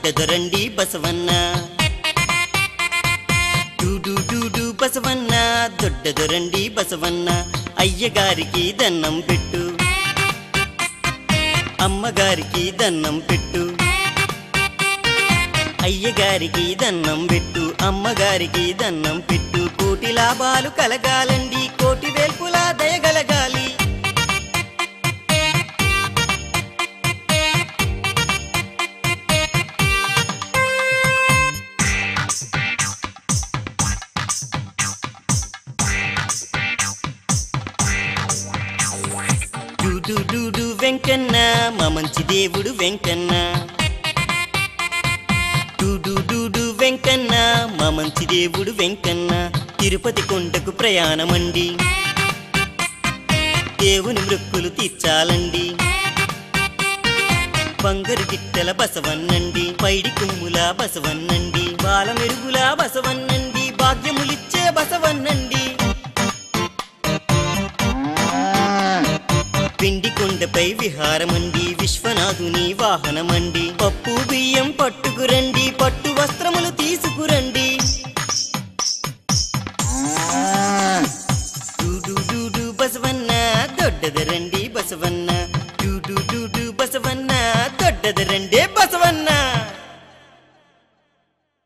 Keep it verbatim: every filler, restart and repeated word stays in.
దొడ్డదొరండి బసవన్న డూడు డూడు బసవన్న దొడ్డదొరండి బసవన్న అయ్యగారికి దన్నం పెట్టు అమ్మగారికి దన్నం పెట్టు అయ్యగారికి దన్నం పెట్టు అమ్మగారికి దన్నం పెట్టు కోటి లాభాలు కలగాలండి కోటి వేల్పులా దయగలగాలి డూడు డూడు వెంకన్న మా మంచి దేవుడు వెంకన్న డూడు డూడు వెంకన్న మా మంచి దేవుడు వెంకన్న తిరుపతి కొండకు ప్రయాణమండి దేవుని మృక్కులు తీర్చాలండి బంగారు గిట్టెల బసవన్నండి పైడి కుమ్ముల బసవన్నండి బాల మెరుగుల బసవన్నండి భాగ్యములిచ్చే బసవన్నండి పిండి కొండపై విహారమండి విశ్వనాథుని వాహనమండి పప్పు బియ్యం పట్టుకురండి పట్టు వస్త్రములు తీసుకురండి డూడు డూడు బసవన్న దొడ్డదరండి బసవన్న డూడు డూడు బసవన్న దొడ్డదరండి